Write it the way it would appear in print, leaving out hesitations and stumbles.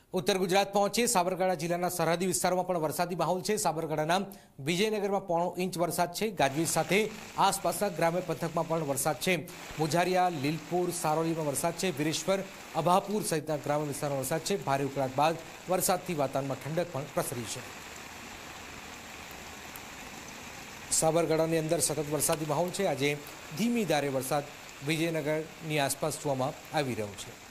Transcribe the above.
उत्तर गुजरात पहुंचे साबरकांठा जिल्लाના સરહદી વિસ્તારોમાં પણ વરસાદી માહોલ છે। સાબરકાંઠાના વિજયનગરમાં 1.5 ઇંચ વરસાદ છે। ગાજવીજ સાથે આસપાસના ગ્રામ્ય પંથકમાં પણ વરસાદ છે। મુજારિયા, લીલપુર, સારોલીમાં વરસાદ છે। વીરેશ્વર, અભાપુર સહિતના ગ્રામ્ય વિસ્તારોમાં વરસાદ છે। ભારે ઉકળાટ બાદ વરસાદથી વાતાવરણમાં ઠંડક પણ પ્રસરી છે। સાબરકાંઠાની અંદર સતત વરસાદી માહોલ છે। આજે ધીમી ધારે વરસાદ વિજયનગરની આસપાસ જોવામાં આવી રહ્યો છે।